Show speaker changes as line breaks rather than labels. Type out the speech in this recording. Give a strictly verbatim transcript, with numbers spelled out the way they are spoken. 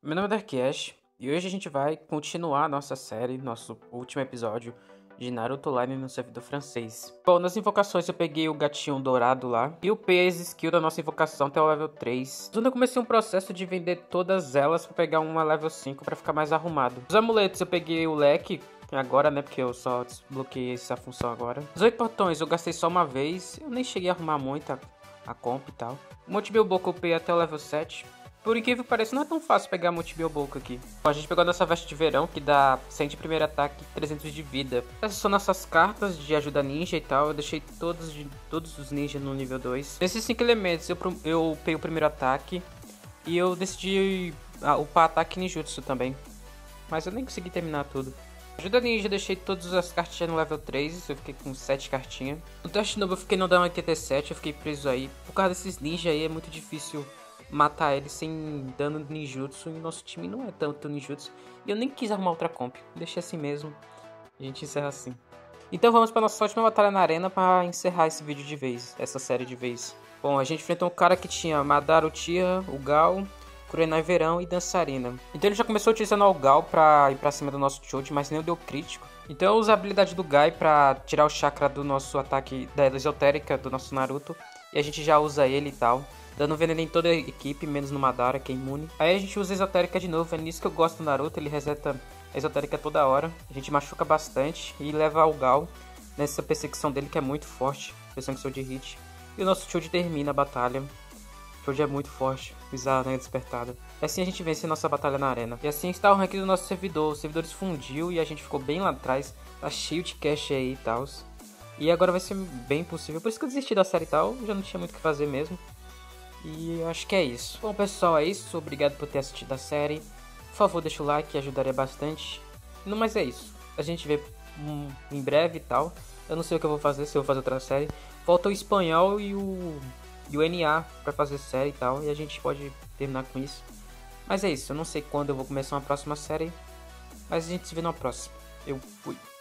Meu nome é Darkash e hoje a gente vai continuar a nossa série, nosso último episódio de Naruto Online no servidor francês. Bom, nas invocações eu peguei o gatinho dourado lá e o P as skill da nossa invocação até o level três. Quando eu comecei um processo de vender todas elas pra pegar uma level cinco pra ficar mais arrumado. Os amuletos eu peguei o leque agora, né, porque eu só desbloqueei essa função agora. Os oito portões eu gastei só uma vez, eu nem cheguei a arrumar muito a, a comp e tal. O Multibilboco eu upei até o level sete. Por incrível que pareça, não é tão fácil pegar Multibilboco aqui. Bom, a gente pegou a nossa veste de verão, que dá cem de primeiro ataque e trezentos de vida. Essas são nossas cartas de ajuda ninja e tal. Eu deixei todos, de, todos os ninjas no nível dois. Nesses cinco elementos, eu, eu upei o primeiro ataque. E eu decidi ah, upar ataque ninjutsu também. Mas eu nem consegui terminar tudo. Ajuda ninja, eu deixei todas as cartinhas no level três, eu fiquei com sete cartinhas. No teste novo eu fiquei no down oitenta e sete, eu fiquei preso aí. Por causa desses ninjas aí é muito difícil matar ele sem dano de ninjutsu, e nosso time não é tanto ninjutsu. E eu nem quis arrumar outra comp, deixei assim mesmo, a gente encerra assim. Então vamos para nossa última batalha na arena para encerrar esse vídeo de vez, essa série de vez. Bom, a gente enfrentou um cara que tinha Madara Uchiha, o Gal, Kurenai Verão e Dançarina. Então ele já começou utilizando o Gal pra ir pra cima do nosso Choji, mas nem deu crítico. Então eu uso a habilidade do Gai pra tirar o chakra do nosso ataque da esotérica do nosso Naruto. E a gente já usa ele e tal, dando veneno em toda a equipe, menos no Madara, que é imune. Aí a gente usa a esotérica de novo, é nisso que eu gosto do Naruto, ele reseta a esotérica toda hora. A gente machuca bastante e leva o Gal nessa perseguição dele que é muito forte, perseguição de hit. E o nosso Choji termina a batalha. Choji é muito forte, bizarro, né, despertada. E assim a gente vence a nossa batalha na arena. E assim está o rank do nosso servidor. O servidor fundiu e a gente ficou bem lá atrás. Tá cheio de cash aí e tal. E agora vai ser bem possível. Por isso que eu desisti da série e tal. Já não tinha muito o que fazer mesmo. E eu acho que é isso. Bom, pessoal, é isso. Obrigado por ter assistido a série. Por favor, deixa o like, ajudaria bastante. Não, mas é isso. A gente vê um, em breve e tal. Eu não sei o que eu vou fazer, se eu vou fazer outra série. Falta o espanhol e o... e o N A pra fazer série e tal, e a gente pode terminar com isso. Mas é isso, eu não sei quando eu vou começar uma próxima série, mas a gente se vê na próxima. Eu fui.